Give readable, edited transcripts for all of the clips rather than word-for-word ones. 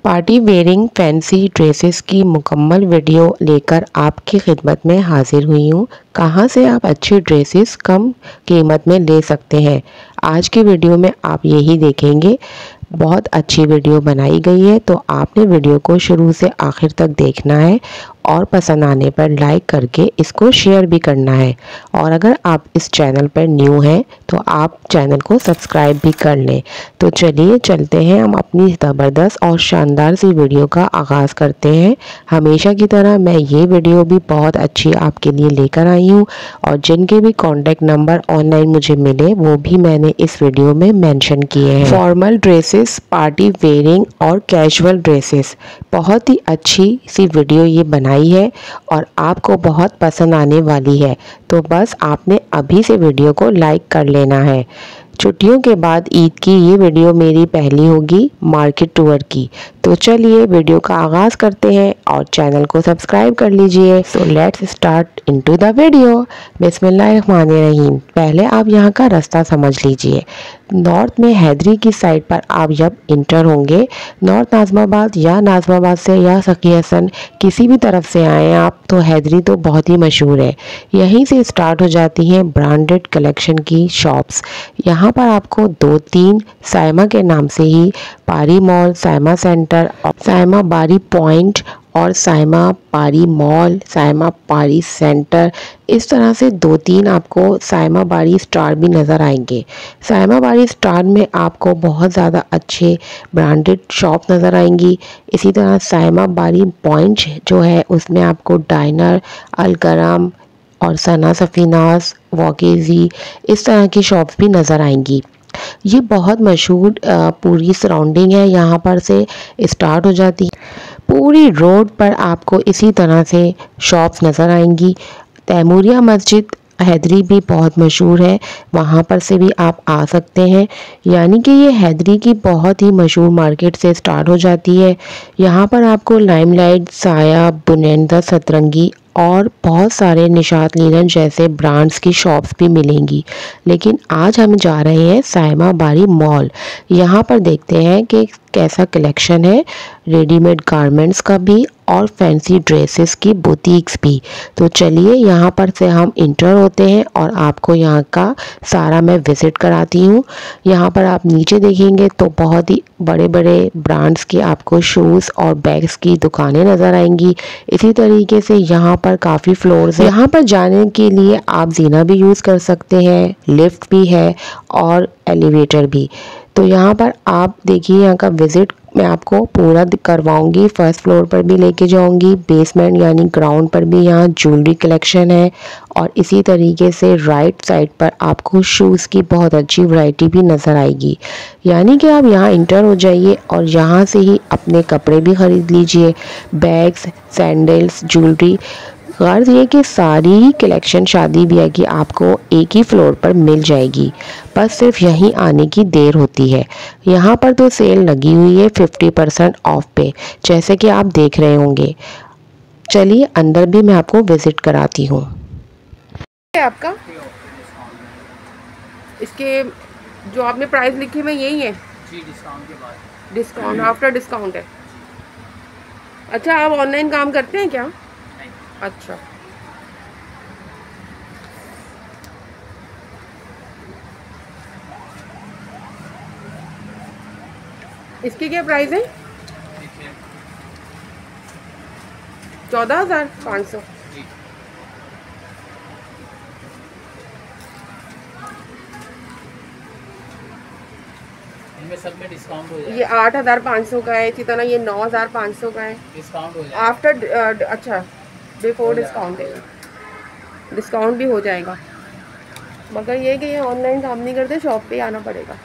Party wearing fancy dresses की मुकम्मल video लेकर आपकी खिदमत में हाजिर हुई हूँ। कहाँ से आप अच्छी ड्रेसेस कम कीमत में ले सकते हैं, आज की वीडियो में आप यही देखेंगे। बहुत अच्छी वीडियो बनाई गई है, तो आपने वीडियो को शुरू से आखिर तक देखना है और पसंद आने पर लाइक करके इसको शेयर भी करना है। और अगर आप इस चैनल पर न्यू हैं तो आप चैनल को सब्सक्राइब भी कर लें। तो चलिए चलते हैं, हम अपनी ज़बरदस्त और शानदार सी वीडियो का आगाज़ करते हैं। हमेशा की तरह मैं ये वीडियो भी बहुत अच्छी आपके लिए लेकर आई हूँ और जिनके भी कॉन्टैक्ट नंबर ऑनलाइन मुझे मिले वो भी मैंने इस वीडियो में मेंशन किए हैं। फॉर्मल ड्रेसेस, पार्टी वेयरिंग और कैजुअल ड्रेसेस, बहुत ही अच्छी सी वीडियो ये बनाई है और आपको बहुत पसंद आने वाली है। तो बस आपने अभी से वीडियो को लाइक कर लेना है। छुट्टियों के बाद ईद की ये वीडियो मेरी पहली होगी मार्केट टूर की। तो चलिए वीडियो का आगाज़ करते हैं और चैनल को सब्सक्राइब कर लीजिए। So let's start into the video. बिस्मिल्लाहिर्रहमानिर्रहीम। पहले आप यहाँ का रास्ता समझ लीजिए। नॉर्थ में हैदरी की साइड पर आप जब इंटर होंगे, नॉर्थ नाज़िमाबाद या नाज़िमाबाद से या सखी हसन किसी भी तरफ से आए आप, तो हैदरी तो बहुत ही मशहूर है। यहीं से स्टार्ट हो जाती हैं ब्रांडेड कलेक्शन की शॉप्स। यहाँ पर आपको 2-3 साइमा के नाम से ही पारी मॉल, साइमा सेंटर, साइमा बारी पॉइंट और साइमा पारी मॉल, साइमा पारी सेंटर, इस तरह से 2-3 आपको साइमा बारी स्टार भी नज़र आएंगे। साइमा बारी स्टार में आपको बहुत ज़्यादा अच्छे ब्रांडेड शॉप नज़र आएंगी। इसी तरह साइमा बारी पॉइंट जो है उसमें आपको डाइनर, अलकरम और सना सफीनास, वॉकेजी, इस तरह की शॉप्स भी नज़र आएंगी। ये बहुत मशहूर पूरी सराउंडिंग है, यहाँ पर से स्टार्ट हो जाती है। पूरी रोड पर आपको इसी तरह से शॉप्स नज़र आएंगी। तैमूरिया मस्जिद हैदरी भी बहुत मशहूर है, वहाँ पर से भी आप आ सकते हैं। यानी कि ये हैदरी की बहुत ही मशहूर मार्केट से स्टार्ट हो जाती है। यहाँ पर आपको लाइमलाइट, साया, बुनेंदा, सतरंगी और बहुत सारे निशात लीलन जैसे ब्रांड्स की शॉप्स भी मिलेंगी। लेकिन आज हम जा रहे हैं साइमा बारी मॉल। यहाँ पर देखते हैं कि कैसा कलेक्शन है, रेडीमेड गारमेंट्स का भी और फैंसी ड्रेसेस की बुटीक्स भी। तो चलिए यहाँ पर से हम इंटर होते हैं और आपको यहाँ का सारा मैं विज़िट कराती हूँ। यहाँ पर आप नीचे देखेंगे तो बहुत ही बड़े बड़े ब्रांड्स की आपको शूज़ और बैग्स की दुकानें नज़र आएंगी। इसी तरीके से यहाँ पर काफ़ी फ्लोर्स हैं। यहाँ पर जाने के लिए आप जीना भी यूज़ कर सकते हैं, लिफ्ट भी है और एलिवेटर भी। तो यहाँ पर आप देखिए, यहाँ का विज़िट मैं आपको पूरा करवाऊंगी। फर्स्ट फ्लोर पर भी लेके जाऊंगी, बेसमेंट यानी ग्राउंड पर भी यहाँ ज्वेलरी कलेक्शन है और इसी तरीके से राइट साइड पर आपको शूज़ की बहुत अच्छी वैरायटी भी नज़र आएगी। यानी कि आप यहाँ इंटर हो जाइए और यहाँ से ही अपने कपड़े भी ख़रीद लीजिए, बैग्स, सैंडल्स, ज्वेलरी। गर्ज ये कि सारी ही कलेक्शन शादी ब्याह की आपको एक ही फ्लोर पर मिल जाएगी, बस सिर्फ यहीं आने की देर होती है। यहाँ पर तो सेल लगी हुई है 50% ऑफ पे, जैसे कि आप देख रहे होंगे। चलिए अंदर भी मैं आपको विजिट कराती हूँ। आपका इसके जो आपने प्राइस लिखी है यही है जी, डिस्काउंट के बाद। डिस्काउंट आफ्टर डिस्काउंट है। अच्छा, आप ऑनलाइन काम करते हैं क्या? अच्छा, इसकी क्या प्राइस है? 14,500। इनमें सब में डिस्काउंट हो जाएगा। ये 8,500 का है, इसी तरह ये 9,500 का है। डिस्काउंट हो जाएगा आफ्टर अच्छा बिफोर डिस्काउंट है, डिस्काउंट भी हो जाएगा। मगर ये कि ये ऑनलाइन काम नहीं करते, शॉप पे आना पड़ेगा।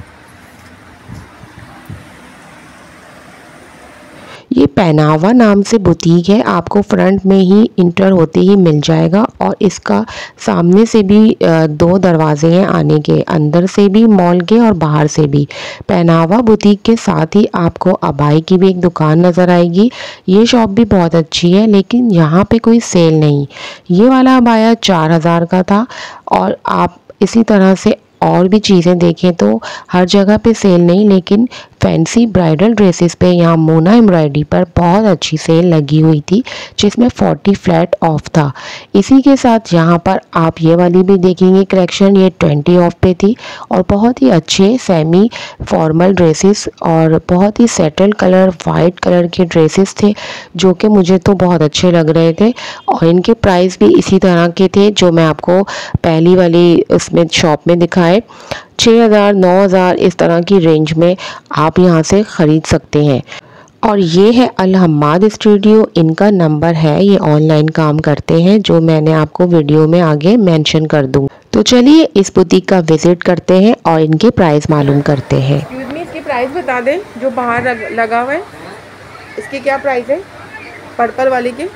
ये पहनावा नाम से बुटीक है, आपको फ्रंट में ही इंटर होते ही मिल जाएगा और इसका सामने से भी 2 दरवाजे हैं आने के, अंदर से भी मॉल के और बाहर से भी। पहनावा बुटीक के साथ ही आपको अबाई की भी एक दुकान नज़र आएगी। ये शॉप भी बहुत अच्छी है, लेकिन यहाँ पे कोई सेल नहीं। ये वाला अबाया 4,000 का था और आप इसी तरह से और भी चीज़ें देखें तो हर जगह पे सेल नहीं, लेकिन फैंसी ब्राइडल ड्रेसेस पे यहाँ मोना एम्ब्रॉयडरी पर बहुत अच्छी सेल लगी हुई थी, जिसमें 40 फ्लैट ऑफ था। इसी के साथ यहाँ पर आप ये वाली भी देखेंगे कलेक्शन, ये 20 ऑफ पे थी और बहुत ही अच्छे सेमी फॉर्मल ड्रेसेस और बहुत ही सेटल कलर वाइट कलर के ड्रेसेस थे, जो कि मुझे तो बहुत अच्छे लग रहे थे। और इनके प्राइस भी इसी तरह के थे जो मैं आपको पहली वाली इसमें शॉप में दिखाए। 6000 9000 इस तरह की रेंज में आप यहाँ से ख़रीद सकते हैं। और ये है अल हम्माद स्टूडियो, इनका नंबर है, ये ऑनलाइन काम करते हैं, जो मैंने आपको वीडियो में आगे मेंशन कर दूँ। तो चलिए इस बुटीक का विज़िट करते हैं और इनके प्राइस मालूम करते हैं। एक्सक्यूज मी, इसकी प्राइस बता दें जो बाहर लगा हुआ है, इसकी क्या प्राइस है? पर्पल वाली की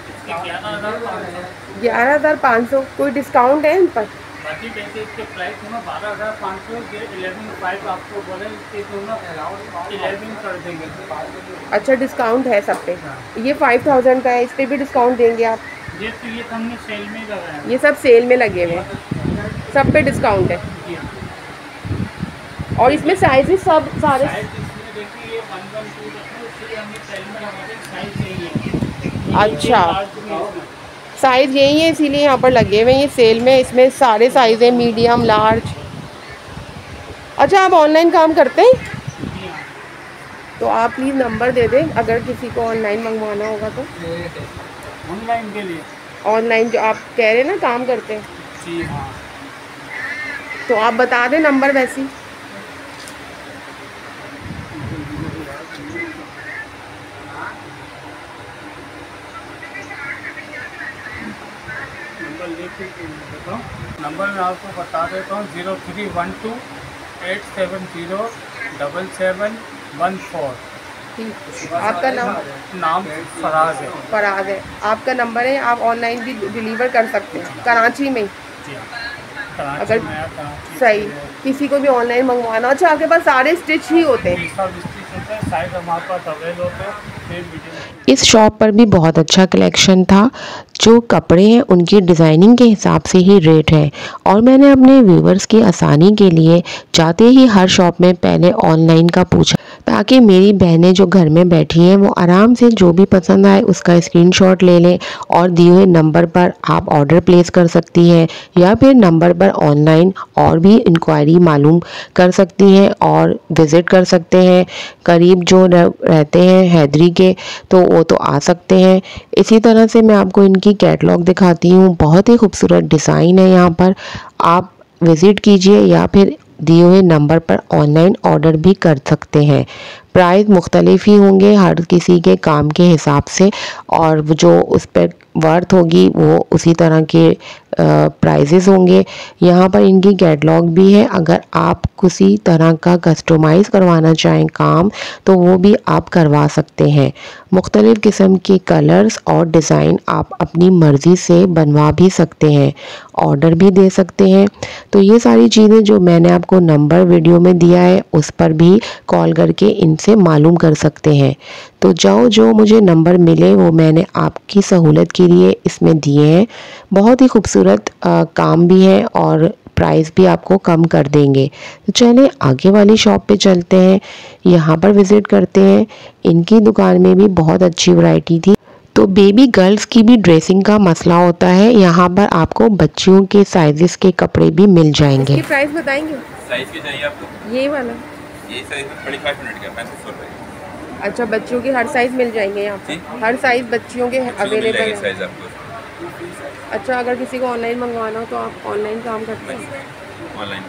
11,500। कोई डिस्काउंट है इन पर? बाकी वैसे इसके प्राइस दोनों 12,500, ये 11,500 आपको बोले, इसके दोनों 11 कर देंगे। अच्छा, डिस्काउंट है सब पे। ये 5000 का है, इस पे भी डिस्काउंट देंगे आप? ये तो ये हमने सेल में लगाया है। ये सब सेल में लगे हुए हैं, सब पे डिस्काउंट है। जी हाँ। और इसमें साइजेस सब सारे साइज इसमें देखिए ये 112 है, इसलिए हमने सेल में लगा दिया, साइज यही है। अच्छा, साइज़ यही है इसीलिए यहाँ पर लगे हुए हैं ये सेल में। इसमें सारे साइज़ हैं, मीडियम लार्ज। अच्छा, आप ऑनलाइन काम करते हैं? तो आप प्लीज़ नंबर दे दें अगर किसी को ऑनलाइन मंगवाना होगा तो। ऑनलाइन के लिए? ऑनलाइन जो आप कह रहे हैं ना काम करते हैं, जी हाँ। तो आप बता दें नंबर वैसे ही। नंबर मैं आपको बता देता हूँ, 0312 870 7714। आपका नाम फराज है। फराज है, आपका नंबर है। आप ऑनलाइन भी डिलीवर कर सकते हैं कराची में। जी हाँ, कराची अगर में कराची सही किसी को भी ऑनलाइन मंगवाना। अच्छा, आपके पास सारे स्टिच ही होते हैं? सब स्टिच होता है, साइज हमारे पास अवेलेबल होते हैं, फिर वीडियो। इस शॉप पर भी बहुत अच्छा कलेक्शन था। जो कपड़े हैं उनकी डिज़ाइनिंग के हिसाब से ही रेट है। और मैंने अपने व्यूवर्स की आसानी के लिए जाते ही हर शॉप में पहले ऑनलाइन का पूछा, ताकि मेरी बहनें जो घर में बैठी हैं वो आराम से जो भी पसंद आए उसका स्क्रीनशॉट ले लें और दिए हुए नंबर पर आप ऑर्डर प्लेस कर सकती हैं, या फिर नंबर पर ऑनलाइन और भी इंक्वायरी मालूम कर सकती हैं और विज़िट कर सकते हैं। करीब जो रहते हैं हैदरी के तो वो तो आ सकते हैं। इसी तरह से मैं आपको इनकी कैटलॉग दिखाती हूँ, बहुत ही खूबसूरत डिज़ाइन है यहाँ पर। आप विज़िट कीजिए या फिर दिए हुए नंबर पर ऑनलाइन ऑर्डर भी कर सकते हैं। प्राइस मुख्तलिफ ही होंगे हर किसी के काम के हिसाब से, और जो उस पर वर्थ होगी वो उसी तरह के प्राइजेस होंगे। यहाँ पर इनकी कैटलॉग भी है, अगर आप किसी तरह का कस्टमाइज़ करवाना चाहें काम तो वो भी आप करवा सकते हैं। मुख्तलिफ़ किस्म के कलर्स और डिज़ाइन आप अपनी मर्ज़ी से बनवा भी सकते हैं, ऑर्डर भी दे सकते हैं। तो ये सारी चीज़ें जो मैंने आपको नंबर वीडियो में दिया है उस पर भी कॉल करके इनसे मालूम कर सकते हैं। तो जो मुझे नंबर मिले वो मैंने आपकी सहूलत के लिए इसमें दिए हैं। बहुत ही खूबसूरत काम भी है और प्राइस भी आपको कम कर देंगे। तो चलें आगे वाली शॉप पे चलते हैं, यहाँ पर विज़िट करते हैं। इनकी दुकान में भी बहुत अच्छी वैरायटी थी। तो बेबी गर्ल्स की भी ड्रेसिंग का मसला होता है, यहाँ पर आपको बच्चियों के साइजेस के कपड़े भी मिल जाएंगे। इसकी प्राइस बताएंगे? साइज की चाहिए आपको? ये वाला? ये साइज 35 मिनट का 3500 रुपये। अच्छा, बच्चियों के हर साइज़ मिल जाएंगे यहाँ पे? हर साइज़ बच्चियों के अवेलेबल है? साइज आपको अच्छा, अगर किसी को ऑनलाइन मंगवाना हो तो आप ऑनलाइन काम करते हैं? ऑनलाइन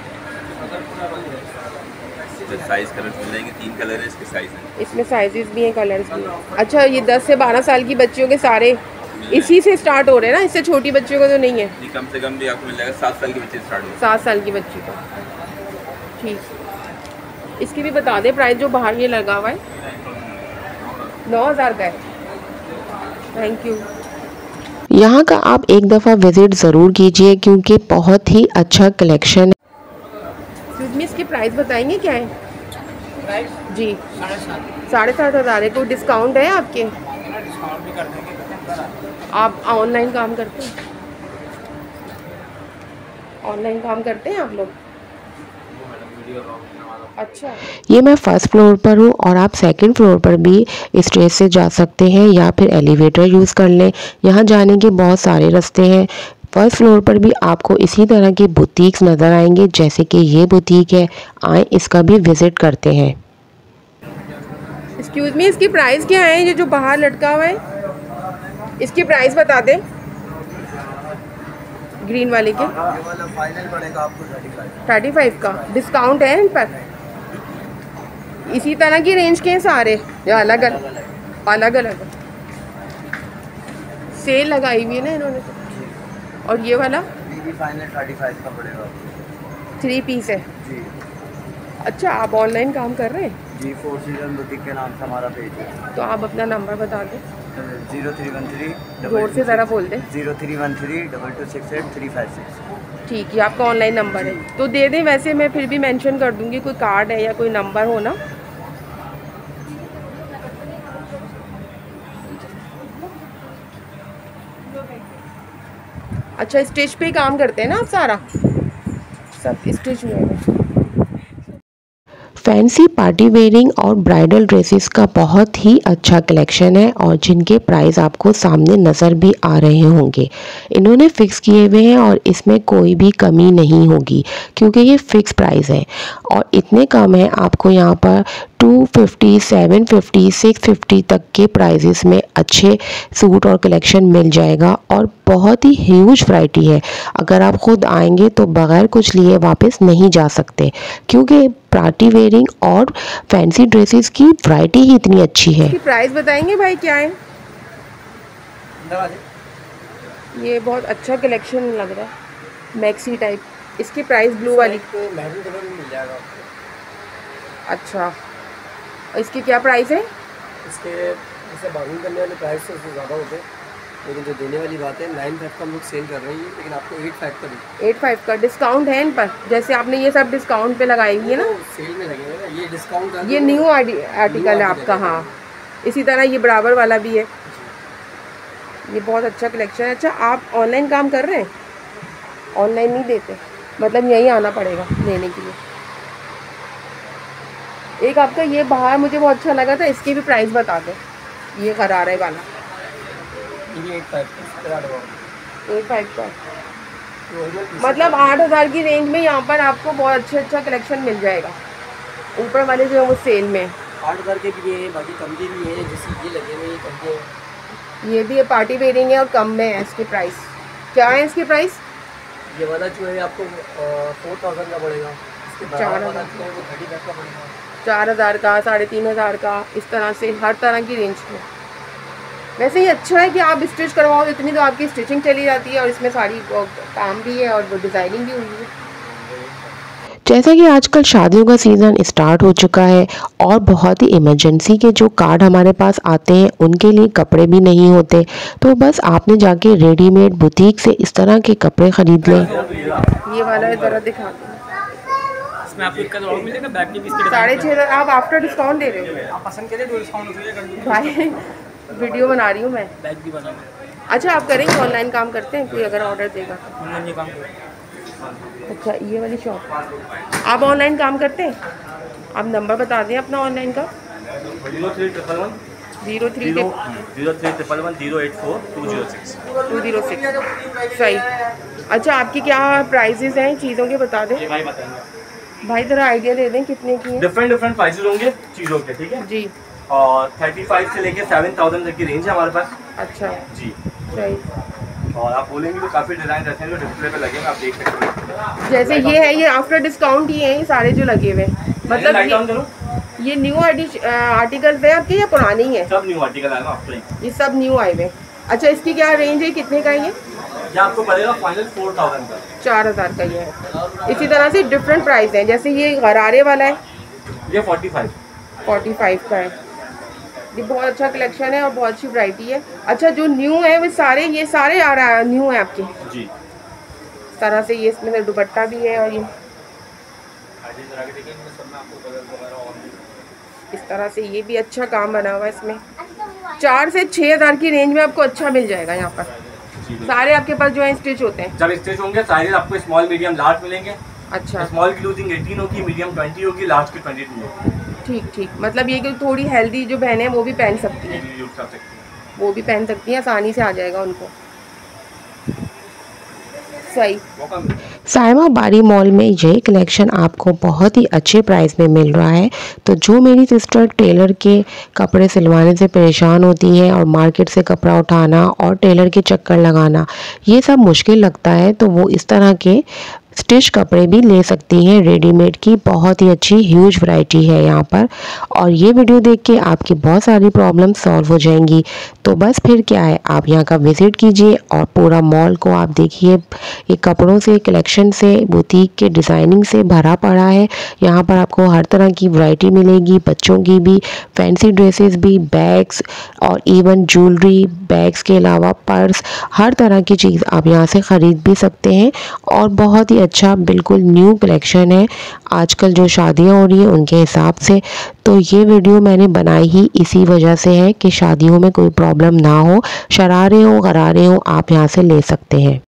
साइज कलर मिल जाएंगे, 3 कलर है इसके साइज है। इसमें साइजेस भी हैं, कलर्स भी हैं। अच्छा, ये 10 से 12 साल की बच्चियों के सारे इसी से स्टार्ट हो रहे हैं ना? इससे छोटी बच्चियों को तो नहीं है? जी, कम से कम भी आपको मिल जाएगा 7 साल की बच्चे स्टार्ट हो। 7 साल की बच्ची को, ठीक। इसकी भी बता दें प्राइस जो बाहर ये लगा हुआ है? 9000 का है। Thank you. यहाँ का आप एक दफ़ा विज़िट ज़रूर कीजिए क्योंकि बहुत ही अच्छा कलेक्शन है। इसकी प्राइस बताएंगे क्या है? प्राइस जी 7,500। है। कोई डिस्काउंट है आपके? डिस्काउंट भी कर देंगे। आप ऑनलाइन काम करते हैं? ऑनलाइन काम करते हैं आप लोग? अच्छा, ये मैं फर्स्ट फ्लोर पर हूँ और आप सेकंड फ्लोर पर भी इस ड्रेस से जा सकते हैं या फिर एलिवेटर यूज़ कर लें। यहाँ जाने के बहुत सारे रास्ते हैं। फर्स्ट फ्लोर पर भी आपको इसी तरह के बुटीक्स नज़र आएंगे, जैसे कि ये बुटीक है। आए इसका भी विज़िट करते हैं। एक्सक्यूज़ मी, इसकी प्राइस क्या है? ये जो बाहर लटका हुआ है, इसकी प्राइस बता दें। ग्रीन वाले के फाइनल पड़ेगा आपको 35 का। डिस्काउंट है इन पर? इसी तरह की रेंज के हैं सारे या अलग अलग सेल लगाई हुई है ना इन्होंने तो। और ये वाला फाइनल 35 का पड़ेगा। 3 पीस है जी। अच्छा, आप ऑनलाइन काम कर रहे हैं? जी, 4 सीजन बुटीक के नाम से हमारा पेज है। तो आप अपना नंबर बता दें। 0313 जोर से ज़रा बोल दें। 0313 2268 ठीक है, आपका ऑनलाइन नंबर है तो दे दें। वैसे मैं फिर भी मेंशन कर दूंगी, कोई कार्ड है या कोई नंबर हो ना। अच्छा, स्टिच पे काम करते हैं ना आप? सारा सब स्टिच हुए हैं। फैंसी पार्टी वेयरिंग और ब्राइडल ड्रेसेस का बहुत ही अच्छा कलेक्शन है और जिनके प्राइस आपको सामने नज़र भी आ रहे होंगे। इन्होंने फ़िक्स किए हुए हैं और इसमें कोई भी कमी नहीं होगी क्योंकि ये फ़िक्स प्राइस है और इतने कम है। आपको यहाँ पर 250, 750, 650 तक के प्राइजेस में अच्छे सूट और कलेक्शन मिल जाएगा और बहुत ही ह्यूज वैरायटी है। अगर आप खुद आएंगे तो बगैर कुछ लिए वापस नहीं जा सकते क्योंकि पार्टी वेयरिंग और फैंसी ड्रेसेस की वैरायटी ही इतनी अच्छी है। प्राइस बताएंगे भाई क्या है? ये बहुत अच्छा कलेक्शन लग रहा है, मैक्सी टाइप। इसकी प्राइस ब्लू वाली महरून कलर में मिल जाएगा आपको। अच्छा, इसकी क्या प्राइस है? इसके जैसे बार्गेनिंग करने वाले प्राइस से ज़्यादा होते हैं, लेकिन जो देने वाली बात है 95 का हम लोग सेल कर रहे हैं, लेकिन आपको 85 का 85 का डिस्काउंट है इन पर। जैसे आपने ये सब डिस्काउंट पे लगाई हुई है ना, सेल में लगे हुए। ये डिस्काउंट ये न्यू आर्टिकल है आपका। हाँ, इसी तरह ये बराबर वाला भी है। ये बहुत अच्छा कलेक्शन है। अच्छा, आप ऑनलाइन काम कर रहे हैं? ऑनलाइन नहीं देते, मतलब यहीं आना पड़ेगा लेने के लिए। एक आपका ये बाहर मुझे बहुत अच्छा लगा था, इसकी भी प्राइस बता दो। ये गरारे वाला 85 का, मतलब 8000 की रेंज में यहाँ पर आपको बहुत अच्छा कलेक्शन मिल जाएगा। ऊपर वाले जो है वो सेल में 8000 के भी है, बाकी कम के भी है। जैसे ये लगे हुए कम के, ये भी है पार्टी वेयरिंग है और कम में है। इसकी प्राइस क्या है? इसकी प्राइस ये वाला जो है आपको 4000 का पड़ेगा। 4000 का पड़ेगा, 4000 का, 3500 का, इस तरह से हर तरह की रेंज में। वैसे ही अच्छा है कि आप स्टिच करवाओ, इतनी तो आपकी स्टिचिंग चली जाती है और इसमें सारी काम भी है और वो डिज़ाइनिंग भी हुई है। जैसा कि आजकल शादियों का सीज़न स्टार्ट हो चुका है और बहुत ही इमरजेंसी के जो कार्ड हमारे पास आते हैं उनके लिए कपड़े भी नहीं होते, तो बस आपने जाके रेडीमेड बुटीक से इस तरह के कपड़े ख़रीद लें। ये वाला ज़रा दिखा दो। इसमें आपको इसका जवाब मिलेगा, बैक की पीस के 6500 आप आफ्टर डिस्काउंट दे रहे हो? आप पसंद करें तो डिस्काउंट हो जाएगा। भाई वीडियो बना रही हूँ मैं। बैक भी बना अच्छा, आप करेंगे ऑनलाइन काम करते हैं? कोई अगर ऑर्डर देगा तो? ऑनलाइन ये काम करें। अच्छा, ये वाली शॉप आप ऑनलाइन काम करते हैं? आप नंबर बता दें अपना ऑनलाइन का। 0311 सही। अच्छा, आपकी क्या प्राइसेस हैं चीज़ों के बता दें भाई बताएंगे। भाई, ज़रा आइडिया दे दें कितने की है। डिफरेंट प्राइसेस होंगे चीज़ों के, ठीक है जी। और 35 से लेके 7000 तक की रेंज है हमारे पास। अच्छा जी, सही। और आप बोलेंगे तो काफ़ी डिज़ाइन रहते हैं जो डिस्प्ले पे लगे हैं, आप देख सकते हैं। जैसे ये है, ये आफ्टर डिस्काउंट ही है ये सारे जो लगे हुए हैं। मतलब ये न्यू आर्टिकल्स है आपके या पुरानी है? सब न्यू आर्टिकल आएगा आपको, ये सब न्यू आए हुए। अच्छा, इसकी क्या रेंज है, कितने का है ये? आपको पड़ेगा फाइनल 4000 का। 4000 का ये है। इसी तरह से डिफरेंट प्राइस हैं, जैसे ये गरारे वाला है, ये 45 का है। ये बहुत अच्छा कलेक्शन है और बहुत अच्छी वैरायटी है। अच्छा, जो न्यू है वो सारे, ये सारे आ रहा है न्यू है आपके जी। इस तरह से। ये इसमें से दुपट्टा भी है और ये इस तरह से ये भी अच्छा काम बना हुआ है इसमें। 4 से 6000 की रेंज में आपको अच्छा मिल जाएगा यहाँ पर। सारे आपके पास जो है स्टिच होते हैं। जब स्टिच होंगे साइज आपको स्मॉल मीडियम लार्ज मिलेंगे अच्छा, स्मॉल की लूजिंग 18 होगी, मीडियम 20 होगी, लार्ज की 22 होगी। ठीक ठीक, मतलब ये कि थोड़ी हेल्दी जो बहनें हैं वो भी पहन सकती हैं, यूज कर सकती हैं। वो भी पहन सकती हैं, आसानी से आ जाएगा उनको। सही। सायमा बारी मॉल में ये कलेक्शन आपको बहुत ही अच्छे प्राइस में मिल रहा है। तो जो मेरी सिस्टर टेलर के कपड़े सिलवाने से परेशान होती हैं और मार्केट से कपड़ा उठाना और टेलर के चक्कर लगाना ये सब मुश्किल लगता है, तो वो इस तरह के स्टिच कपड़े भी ले सकती हैं। रेडीमेड की बहुत ही अच्छी ह्यूज वैरायटी है यहाँ पर, और ये वीडियो देख के आपकी बहुत सारी प्रॉब्लम सॉल्व हो जाएंगी। तो बस फिर क्या है, आप यहाँ का विज़िट कीजिए और पूरा मॉल को आप देखिए। ये कपड़ों से, कलेक्शन से, बुटीक के डिज़ाइनिंग से भरा पड़ा है। यहाँ पर आपको हर तरह की वैरायटी मिलेगी, बच्चों की भी, फैंसी ड्रेसेस भी, बैग्स और इवन ज्वेलरी, बैग्स के अलावा पर्स, हर तरह की चीज़ आप यहाँ से ख़रीद भी सकते हैं। और बहुत ही अच्छा बिल्कुल न्यू कलेक्शन है आजकल जो शादियां हो रही है उनके हिसाब से। तो ये वीडियो मैंने बनाई ही इसी वजह से है कि शादियों में कोई प्रॉब्लम ना हो, शरारे हो, गरारे हो, आप यहाँ से ले सकते हैं।